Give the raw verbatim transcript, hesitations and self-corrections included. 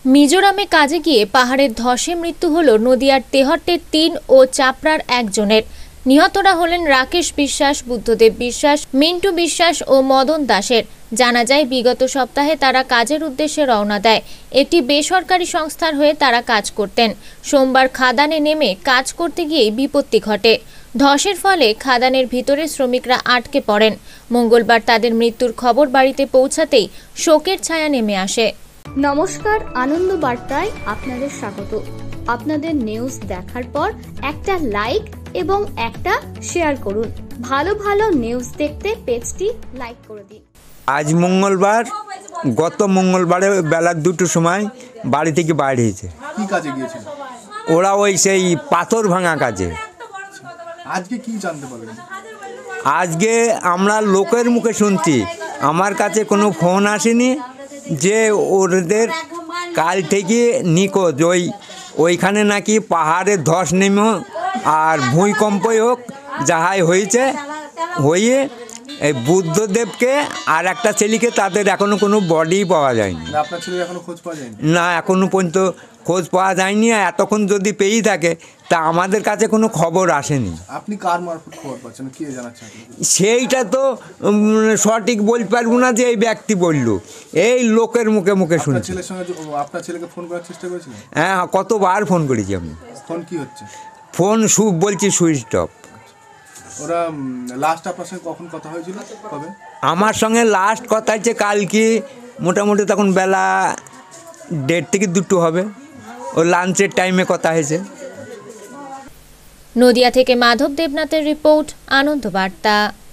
মিজোরামে কাজে গিয়ে পাহাড়ের ধসে মৃত্যু হল নদিয়ার তেহট্টের তিন ও চাপড়ার একজনের। নিহতরা হলেন রাকেশ বিশ্বাস, বুদ্ধদেব বিশ্বাস, মিন্টু বিশ্বাস ও মদন দাসের। জানা যায় বিগত সপ্তাহে তারা কাজের উদ্দেশ্যে রওনা দেয়। একটি বেসরকারি সংস্থার হয়ে তারা কাজ করতেন। সোমবার খাদানে নেমে কাজ করতে গিয়েই বিপত্তি ঘটে। ধসের ফলে খাদানের ভিতরে শ্রমিকরা আটকে পড়েন। মঙ্গলবার তাদের মৃত্যুর খবর বাড়িতে পৌঁছাতেই শোকের ছায়া নেমে আসে। নমস্কার, আনন্দ বার্তায় আপনাদের স্বাগত। আপনাদের নিউজ দেখার পর একটা লাইক এবং একটা শেয়ার করুন। ভালো ভালো নিউজ দেখতে পেজটি লাইক করে দিন। আজ মঙ্গলবার, গত মঙ্গলবারে বেলা দুটোর সময় বাড়ি থেকে বাইরে হয়েছে। কি কাজে গিয়েছিল ওরা? ওই সেই পাথর ভাঙা কাজে। আজকে কি জানতে পারলেন? আজকে আমরা লোকের মুখে শুনছি, আমার কাছে কোনো ফোন আসেনি যে ওদের কাল থেকে নিখোঁজ। ওই ওইখানে নাকি পাহাড়ের ধস নেমে আর ভূমিকম্পই হোক যাহাই হয়েছে, হয়ে এই বুদ্ধদেবকে আর একটা ছেলেকে তাদের এখনো কোনো বডি পাওয়া যায়নি। আপনার ছেলে এখনো খোঁজ পাওয়া যায়নি? না, এখনো পর্যন্ত খোঁজ পাওয়া যায়নি। এতক্ষণ যদি পেয়েই থাকে তা আমাদের কাছে কোনো খবর আসেনি। আপনি কার মারফত খবর পাচ্ছেন, কে জানাচ্ছেন? সেইটা তো সঠিক বলতে পারবো না যে এই ব্যক্তি বলল, এই লোকের মুখে মুখে শুনছি। ছেলের সঙ্গে আপনার ছেলেকে ফোন করার চেষ্টা করেছিলেন? হ্যাঁ, কতবার ফোন করেছি আমি। ফোন কি হচ্ছে? ফোন সু বলছি সুইচ অফ। ওরা লাস্ট আপনার সঙ্গে কখন কথা হয়েছিল? কবে? আমার সঙ্গে লাস্ট কথা হচ্ছে কালকে, মোটামুটি তখন বেলা দেড় থেকে দুটো হবে, ও লাঞ্চের টাইমে কথা হয়েছে। নদিয়া থেকে মাধব দেবনাথের রিপোর্ট, আনন্দ বার্তা।